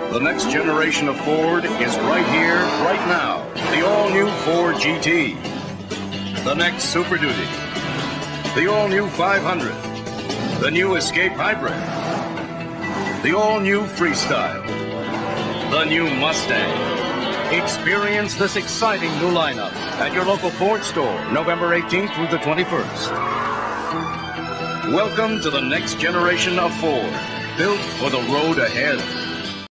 The next generation of Ford is right here, right now. The all-new Ford GT. The next Super Duty. The all-new 500. The new Escape Hybrid. The all-new Freestyle. The new Mustang. Experience this exciting new lineup at your local Ford store, November 18th through the 21st. Welcome to the next generation of Ford, built for the road ahead.